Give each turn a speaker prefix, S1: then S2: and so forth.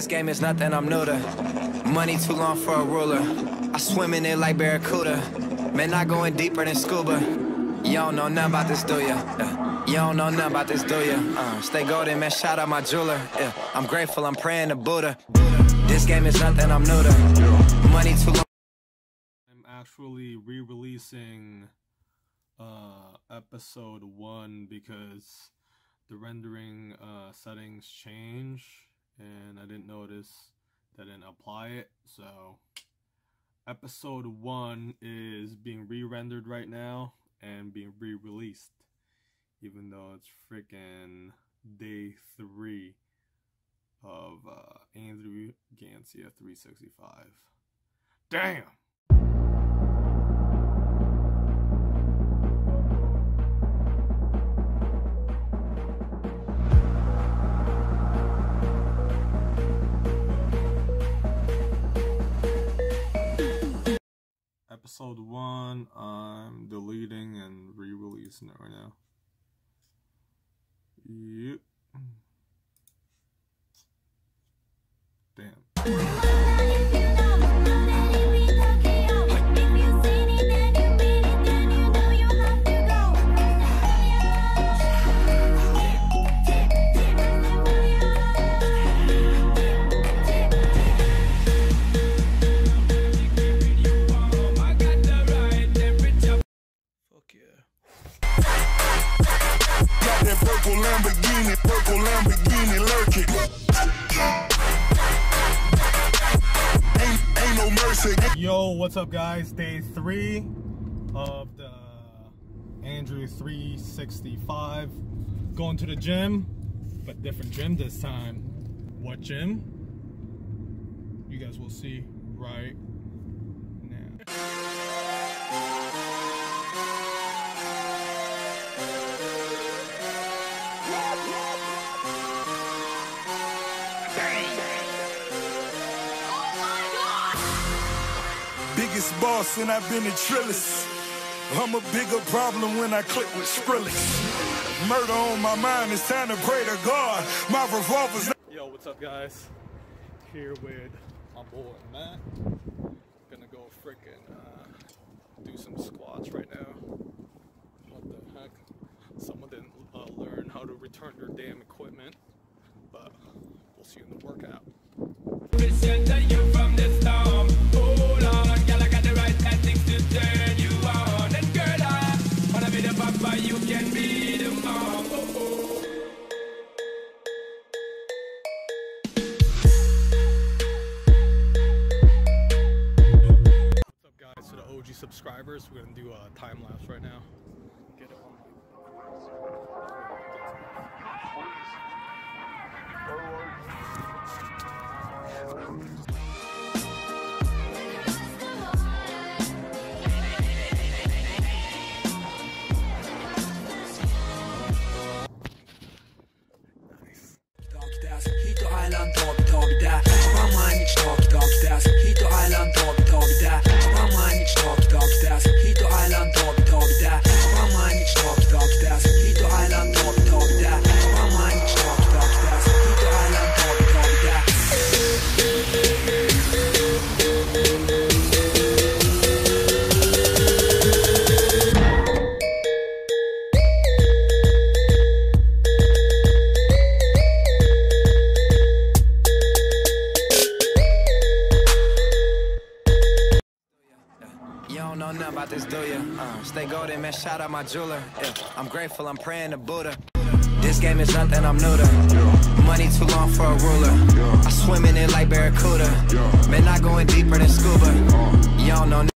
S1: This game is nothing I'm new to. Money too long for a ruler. I swim in it like Barracuda. Man, I going deeper than scuba. You don't know nothing about this, do ya? You don't know nothing about this, do ya? Stay golden, man, shout out my jeweler. I'm grateful, I'm praying to Buddha. This game is nothing I'm new to. Money too long.
S2: I'm actually re-releasing episode 1 because the rendering settings change and I didn't notice that I didn't apply it. So episode 1 is being re-rendered right now and being re-released, even though it's freaking day 3 of Andrew Gancia 365. Damn! Episode 1, I'm deleting and re-releasing it right now. Yep. Damn.
S3: Purple Lamborghini lurking. Ain't no mercy.
S2: Yo, what's up, guys? Day 3 of the Andrew 365. Going to the gym, but different gym this time. What gym? You guys will see right now.
S3: Biggest boss and I've been a Trillis. I'm a bigger problem when I click with Skrillex. Murder on my mind, it's time to pray to God. My revolver's not.
S2: Yo, what's up, guys? Here with my boy Matt. Gonna go freaking do some squats right now. What the heck? Someone didn't learn how to return their damn equipment, but we'll see you in the workout. To the OG subscribers, we're gonna do a time lapse right now. Get it on.
S4: Hit och Island tag där. Mamma niks tag där. Hit och Island tag där. Mamma niks tag där. Hit och Island tag där. Mamma niks tag där. Hit och Island tag där. Mamma niks tag där. Hit och Island tag där.
S1: You don't know nothing about this, do ya? Stay golden, man, shout out my jeweler. I'm grateful, I'm praying to Buddha. This game is nothing I'm new to. Money too long for a ruler. I swim in it like Barracuda. Man, I going deeper than scuba. You don't know